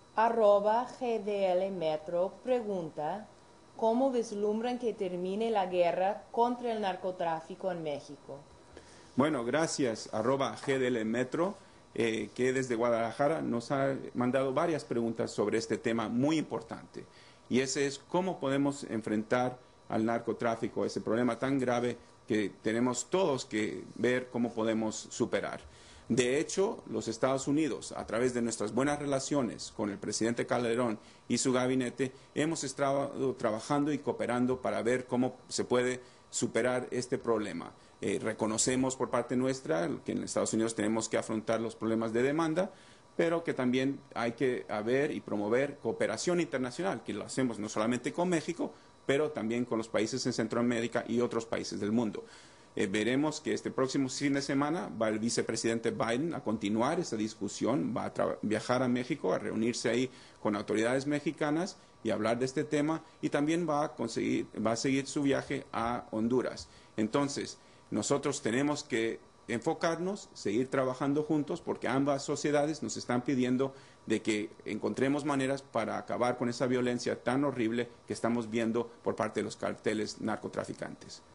@GDL Metro pregunta cómo vislumbran que termine la guerra contra el narcotráfico en México. Bueno, gracias, @GDL Metro, que desde Guadalajara nos ha mandado varias preguntas sobre este tema muy importante. Y ese es cómo podemos enfrentar al narcotráfico, ese problema tan grave que tenemos todos que ver cómo podemos superar. De hecho, los Estados Unidos, a través de nuestras buenas relaciones con el presidente Calderón y su gabinete, hemos estado trabajando y cooperando para ver cómo se puede superar este problema. Reconocemos por parte nuestra que en Estados Unidos tenemos que afrontar los problemas de demanda, pero que también hay que haber y promover cooperación internacional, que lo hacemos no solamente con México, pero también con los países en Centroamérica y otros países del mundo. Veremos que este próximo fin de semana va el vicepresidente Biden a continuar esa discusión, va a viajar a México, a reunirse ahí con autoridades mexicanas y hablar de este tema, y también va a seguir su viaje a Honduras. Entonces, nosotros tenemos que enfocarnos, seguir trabajando juntos, porque ambas sociedades nos están pidiendo de que encontremos maneras para acabar con esa violencia tan horrible que estamos viendo por parte de los carteles narcotraficantes.